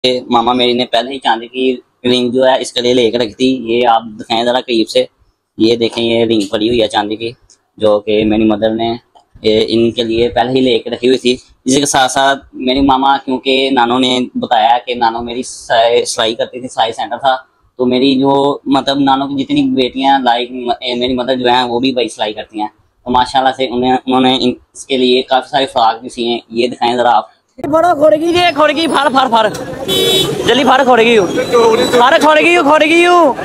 मामा मेरी ने पहले ही चांदी की रिंग जो है इसके लिए लेकर रखी थी। ये आप दिखाएं जरा करीब से, ये देखें ये रिंग पड़ी हुई है चांदी की, जो कि मेरी मदर ने इनके लिए पहले ही लेकर रखी हुई थी। इसी के साथ साथ मेरी मामा, क्योंकि नानों ने बताया कि नानों मेरी सिलाई करती थी, सिलाई सेंटर था, तो मेरी जो मतलब नानों की जितनी बेटियां लाइक मेरी मदर जो है वो भी भाई सिलाई करती हैं। तो माशाल्लाह से उन्होंने इसके लिए काफ़ी सारे फ्रॉक भी सिए हैं। ये दिखाएं ज़रा आप। बड़ा खोड़गी ये खोड़गी फाड़ फाड़ फाड़ जल्दी फाड़ खोड़गी फाड़ खोड़गी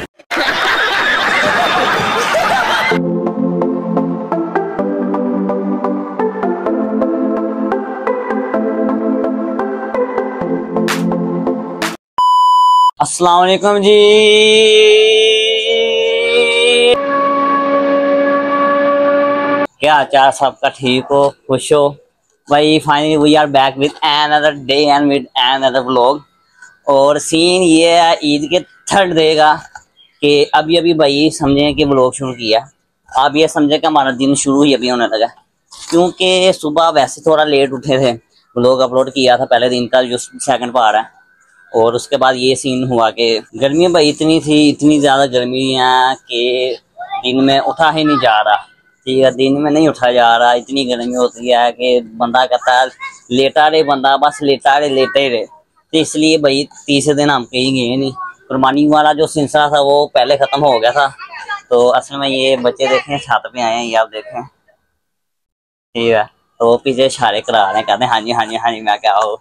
अस्सलाम वालेकुम जी। क्या चार सबका ठीक हो, खुश हो भाई। Finally we are back with another day and with another vlog. और सीन ये है ईद के थर्ड डे का कि अभी भाई समझे कि व्लॉग शुरू किया। आप ये समझे कि हमारा दिन शुरू ही अभी होने लगा, क्योंकि सुबह वैसे थोड़ा लेट उठे थे, व्लॉग अपलोड किया था पहले दिन का जो सेकंड पार्ट है। और उसके बाद ये सीन हुआ कि गर्मी भाई इतनी थी, इतनी ज़्यादा गर्मी है कि दिन में उठा ही नहीं जा रहा। ठीक है, दिन में नहीं उठा जा रहा, इतनी गर्मी होती है कि बंदा कहता है लेटा रहे, बंदा बस लेटा रहे, लेटे रहे। तो इसलिए भाई तीसरे दिन हम कहीं गए नहीं। कुर्बानी वाला जो सिलसिला था वो पहले ख़त्म हो गया था। तो असल में ये बच्चे देखें छत पे आए हैं, ये आप देखें, ठीक है, तो पीछे इशारे करा रहे हैं, कहते हैं हाँ जी हाँ जी हाँ जी, मैं क्या हो।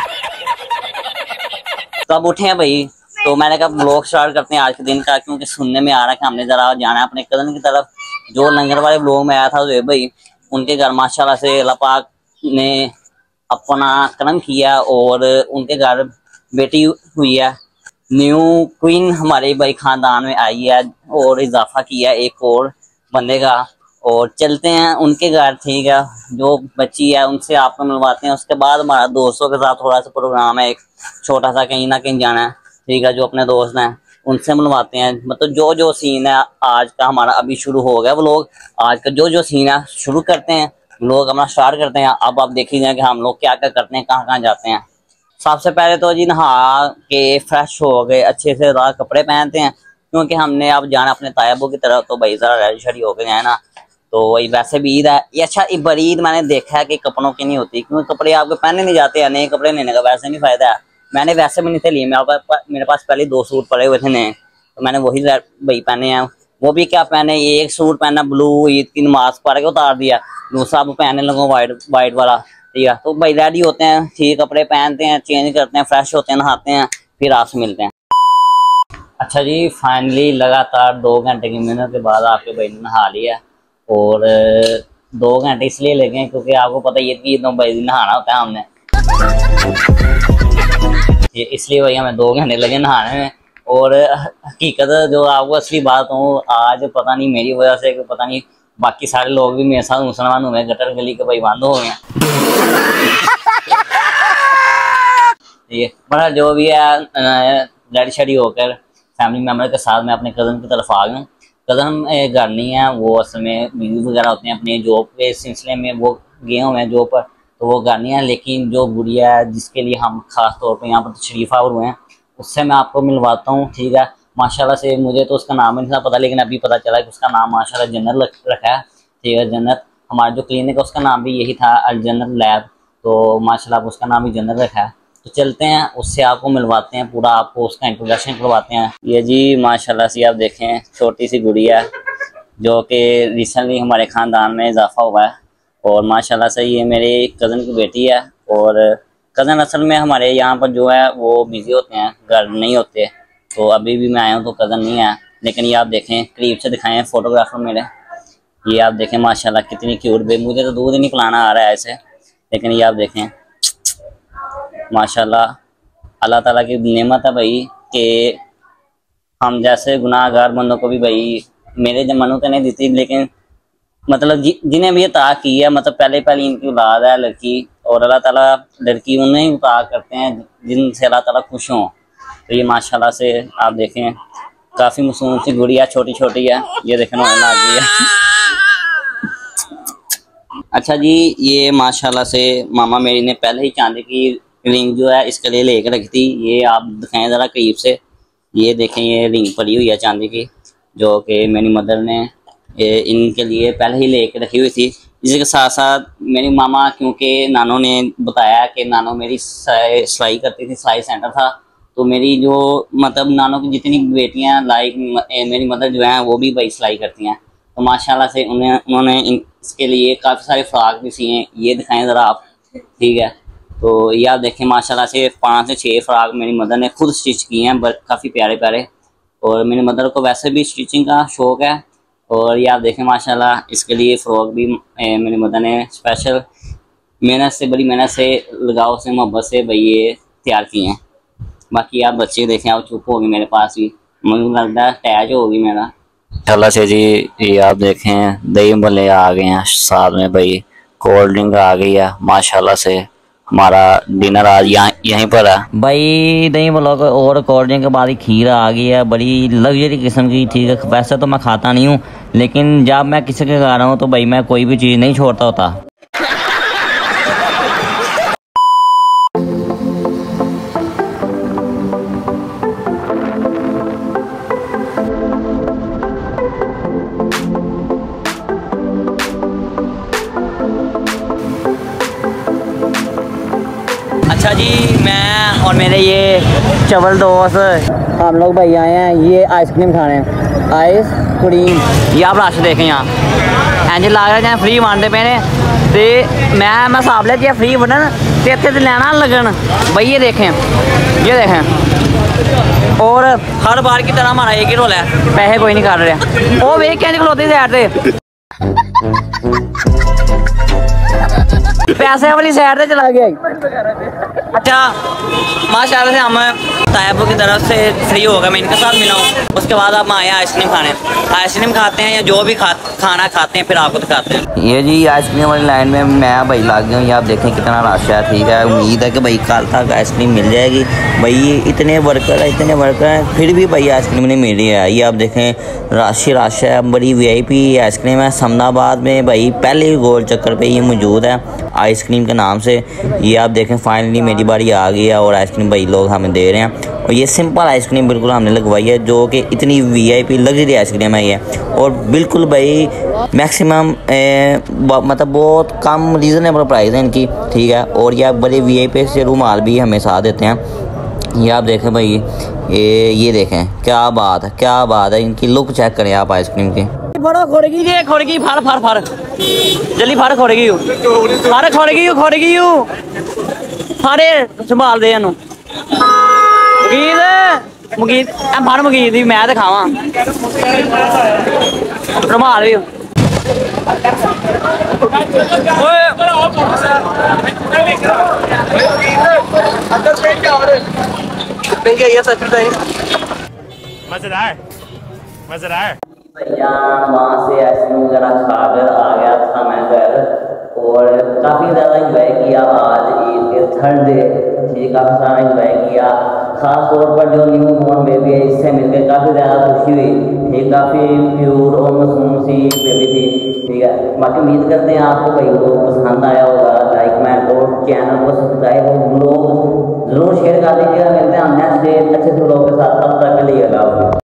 तो अब उठे हैं भाई, तो मैंने कहा ब्लॉग स्टार्ट करते हैं आज के दिन का, क्योंकि सुनने में आ रहा है कि हमने ज़रा जाना है अपने कज़न की तरफ। जो लंगर वाले ब्लॉग में आया था जो भाई, उनके घर माशाल्लाह से अल्लाह पाक ने अपना करम किया और उनके घर बेटी हुई है, न्यू क्वीन हमारे भाई ख़ानदान में आई है और इजाफा किया एक और बंदे का। और चलते हैं उनके घर, ठीक है, जो बच्ची है उनसे आपको मिलवाते हैं। उसके बाद हमारा दोस्तों के साथ थोड़ा सा प्रोग्राम है, एक छोटा सा कहीं ना कहीं जाना है, ठीक है, जो अपने दोस्त हैं उनसे मिलवाते हैं। मतलब जो सीन है आज का हमारा अभी शुरू हो गया व्लॉग। आज का जो सीन है शुरू करते हैं, व्लॉग अपना स्टार्ट करते हैं। अब आप देख लीजिए कि हम लोग क्या क्या करते हैं, कहाँ कहाँ जाते हैं। सबसे पहले तो जी नहा के फ्रेश हो गए, अच्छे से रात कपड़े पहनते हैं, क्योंकि हमने अब जाना अपने तायाबों की तरफ। तो भाई ज़रा रेडी शेडी हो गए हैं ना, तो वही वैसे भी ईद है ये। अच्छा बड़ी ईद मैंने देखा है कि कपड़ों की नहीं होती, क्योंकि कपड़े आपके पहनने नहीं जाते हैं, नए कपड़े लेने का वैसे नहीं फायदा है। मैंने वैसे भी नहीं थे लिए, मेरे पास पहले 2 सूट पड़े हुए थे नए, तो मैंने वही भाई पहने हैं। वो भी क्या पहने, एक सूट पहना ब्लू, ईद की नमाज पढ़ के उतार दिया, दूसरा अब पहनने लगो वाइट वाला, ठीक है। तो भाई रेडी होते हैं, ठीक कपड़े पहनते हैं, चेंज करते हैं, फ्रेश होते हैं, नहाते हैं, फिर आपसे मिलते हैं। अच्छा जी, फाइनली लगातार 2 घंटे की मेहनत के बाद आपके भाई ने नहा लिया। और 2 घंटे इसलिए लगे क्योंकि आपको पता है ईद भाई नहाना होता है हमने, इसलिए भाई हमें 2 घंटे लगे नहाने में। और हकीकत जो आपको असली बात हूँ, आज पता नहीं मेरी वजह से, पता नहीं बाकी सारे लोग भी मेरे साथ मुसलमान हुए, गटर गली के भाई बंद हो गए हैं। ये बड़ा जो भी है रेडी शेडी होकर फैमिली मेम्बर के साथ मैं अपने कज़न की तरफ आ गया हूँ। कज़न घर नहीं है, वो असल में बिजली वगैरह होते हैं, अपने जॉब के सिलसिले में वो गए हुए हैं जॉब पर, तो वो घर नहीं है। लेकिन जो गुड़िया है जिसके लिए हम खास तौर पे यहाँ पर तशरीफ़ आवर हुए हैं, उससे मैं आपको मिलवाता हूँ, ठीक है। माशाल्लाह से मुझे तो उसका नाम नहीं था पता, लेकिन अभी पता चला कि उसका नाम माशाल्लाह जन्नत रखा है, ठीक है, जन्नत। हमारा जो क्लिनिक है उसका नाम भी यही था, अल जन्नत लैब, तो माशाल्लाह उसका नाम भी जन्नत रखा है। तो चलते हैं उससे आपको मिलवाते हैं, पूरा आपको उसका इंट्रोडक्शन करवाते हैं। ये जी माशाल्लाह से आप देखें छोटी सी गुड़िया है जो कि रिसेंटली हमारे ख़ानदान में इजाफा हुआ है। और माशाल्लाह से ये मेरे कज़न की बेटी है। और कज़न असल में हमारे यहाँ पर जो है वो बिज़ी होते हैं, घर नहीं होते, तो अभी भी मैं आया हूँ तो कज़न नहीं आया। लेकिन ये आप देखें, करीब से दिखाएं फ़ोटोग्राफर मेरे, ये आप देखें माशाल्लाह कितनी क्यूट बेबी। मुझे तो दूध ही नहीं पिलाना आ रहा है ऐसे, लेकिन ये आप देखें माशाल्लाह अल्लाह ताला की नेमत है भाई कि हम जैसे गुनाहगार बंदों को भी भाई मेरे जमानों तो नहीं देती, लेकिन मतलब जिन्हें भी ये ताक़ की है, मतलब पहले इनकी औलाद है लड़की, और अल्लाह ताला लड़की उन्हें ही ताक़ करते हैं जिनसे अल्लाह ताला खुश हों। तो ये माशाल्लाह से आप देखें काफ़ी मासूम सी गुड़िया, छोटी छोटी है, ये देखें रोने लग गई है। अच्छा जी, ये माशाल्लाह से मामा मेरी ने पहले ही चांदी की रिंग जो है इसके लिए लेकर रखी थी। ये आप दिखाएं ज़रा करीब से, ये देखें ये रिंग पड़ी हुई है चांदी की, जो कि मेरी मदर ने इनके लिए पहले ही लेकर रखी हुई थी। इसी के साथ साथ मेरी मामा, क्योंकि नानों ने बताया कि नानों मेरी सिलाई करती थी, सिलाई सेंटर था, तो मेरी जो मतलब नानों की जितनी बेटियां लाइक मेरी मदर जो हैं वो भी भाई सिलाई करती हैं, तो माशाल्लाह से उन्होंने इसके लिए काफ़ी सारे फ्रॉक भी सिए हैं। ये दिखाएं ज़रा आप, ठीक है। तो ये आप देखें माशाल्लाह से 5 से 6 फ्रॉक मेरी मदर ने खुद स्टिच किए हैं, काफ़ी प्यारे प्यारे। और मेरी मदर को वैसे भी स्टिचिंग का शौक़ है। और ये आप देखें माशाल्लाह इसके लिए फ़्रॉक भी मेरी मदर ने स्पेशल मेहनत से, बड़ी मेहनत से, लगाव से, मोहब्बत से भाई ये तैयार किए हैं। बाकी आप बच्चे देखें, आप चुप होगी मेरे पास भी, मुझे लगता है अटैच होगी मेरा। अल्लाह से जी। ये आप देखें दही भल्ले आ गए हैं, साथ में भाई कोल्ड ड्रिंक आ गई है। माशाल्लाह से हमारा डिनर आज यहीं पर है भाई। दही भल्लों और कोल्ड ड्रिंक के बाद ही खीर आ गई है, बड़ी लग्जरी किस्म की। ठीक है, वैसे तो मैं खाता नहीं हूँ, लेकिन जब मैं किसी के खा रहा हूँ तो भाई मैं कोई भी चीज़ नहीं छोड़ता होता। अच्छा जी, मैं और मेरे ये चवल दोस्त हम लोग भाई आए हैं ये आइसक्रीम खाने। आइसक्रीम ये आप राशि देखें यहाँ इंज ला रहे हैं फ्री वंडे पे ने, तो मैं हिसाब लिया जी फ्री बनन तो इतने तो लेना लगन भाई। ये देखें, ये देखें। और हर बार की तरह हमारा एक ही रोल है, पैसे कोई नहीं कर रहे। वो वेख के खलोती साइड से, पैसे वाली साइड से चला गया। अच्छा माशाल्लाह से हम तायबों की तरफ से फ्री हो गए, मैं इनके साथ मिला हूँ। उसके बाद हम आए आइसक्रीम खाने, आइसक्रीम खाते हैं या जो भी खाना खाते हैं फिर आपको दिखाते हैं। ये जी आइसक्रीम वाली लाइन में मैं भाई लग गया हूँ। ये आप देखें कितना रश है। ठीक है, उम्मीद है कि भाई कल तक आइसक्रीम मिल जाएगी। भाई इतने वर्कर हैं फिर भी भाई आइसक्रीम नहीं मिल रही है। ये आप देखें रश है, बड़ी VIP आइसक्रीम है। समनाबाद में भाई पहले गोल चक्कर पे ये मौजूद है आइसक्रीम के नाम से। ये आप देखें फाइनली मेरी बारी आ गई है और आइसक्रीम भाई लोग हमें दे रहे हैं। और ये सिंपल आइसक्रीम बिल्कुल हमने लगवाई है, जो कि इतनी VIP लग्जरी आइसक्रीम है ये। और बिल्कुल भाई मैक्सिमम मतलब बहुत कम रीज़नेबल प्राइस है इनकी। ठीक है, और ये बड़े VIP से रुमाल भी हमें साथ देते हैं। ये आप देखें भाई, ये देखें क्या बात है। इनकी लुक चेक करें आप आइसक्रीम की। बड़ा खोड़गी जी, खोड़गी फाड़ जल्दी फाड़ खोड़गी फाड़े संभाल दे इनू मगीद फाड़ मगीद दी मैं दिखावा रुमाल भी। मजेदार भैया वहाँ से आइसक्रीम वगैरह खाकर आ गया था मैं घर, और काफ़ी ज़्यादा इंजॉय किया आज ईद के थर्ड डे। ठीक, काफ़ी सारा इंजॉय किया। ख़ास तौर पर जो न्यू बॉर्न बेबी है इससे मिलकर काफ़ी ज़्यादा खुशी हुई। ठीक, काफ़ी प्योर और मासूम सी बेबी थी। ठीक है, बाकी उम्मीद करते हैं आपको भाई को पसंद आया होगा। लाइक कमेंट और चैनल को सब्सक्राइब और लोग ज़रूर शेयर कर दीजिएगा। मिलते हैं हम नेक्स्ट डे अच्छे से लोगों के साथ, तब तक के लिए अल्लाह हाफ़िज़।